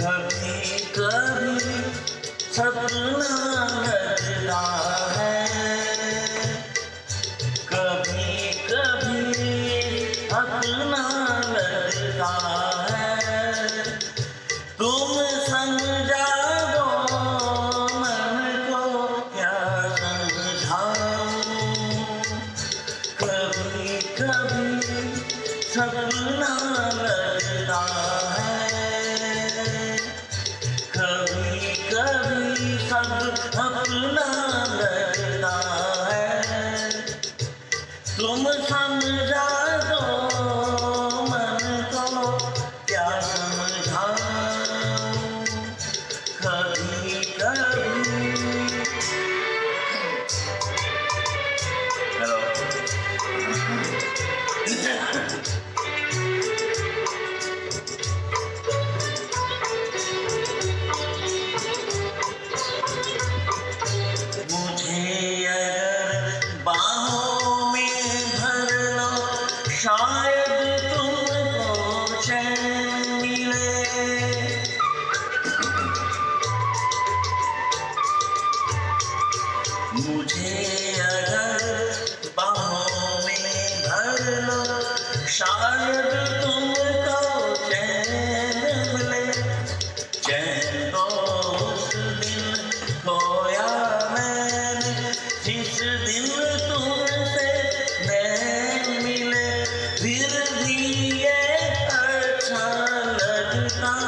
कभी कभी सपना लगता है, कभी कभी अपना लगता है। तुम समझा दो मन को क्या समझाऊं। कभी कभी सपना लगता है, कभी कभी सब अपना लगता है। तुम समझा दो मन को क्या समझाऊं। कभी कभी हेलो मुझे अगर बाहों में भर लो, शायद तुमको चैन मिले। मुझे अगर बाहों में भर लो, शायद तुमको चैन मिले। चैन तो उस दिन खोया मैंने जिस दिन तुमसे नैन मिले। फिर भी ये अच्छा लगता